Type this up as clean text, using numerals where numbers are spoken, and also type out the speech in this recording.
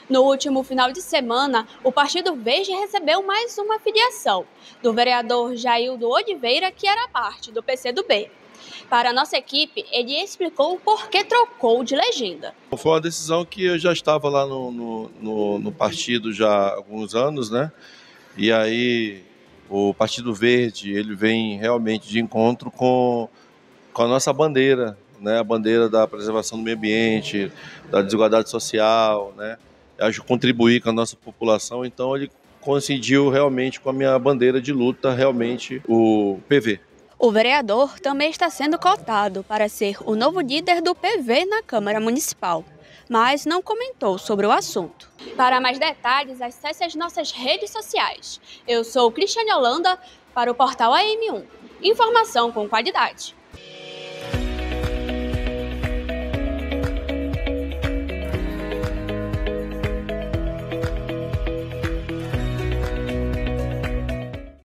No último final de semana, o Partido Verde recebeu mais uma filiação do vereador Jaildo Oliveira, que era parte do PCdoB. Para a nossa equipe, ele explicou o porquê trocou de legenda. Foi uma decisão que eu já estava lá no partido já há alguns anos, né? E aí o Partido Verde, ele vem realmente de encontro com a nossa bandeira, né? A bandeira da preservação do meio ambiente, da desigualdade social, né? Contribuir com a nossa população, então ele coincidiu realmente com a minha bandeira de luta, realmente, o PV. O vereador também está sendo cotado para ser o novo líder do PV na Câmara Municipal, mas não comentou sobre o assunto. Para mais detalhes, acesse as nossas redes sociais. Eu sou Cristiane Holanda para o portal AM1. Informação com qualidade.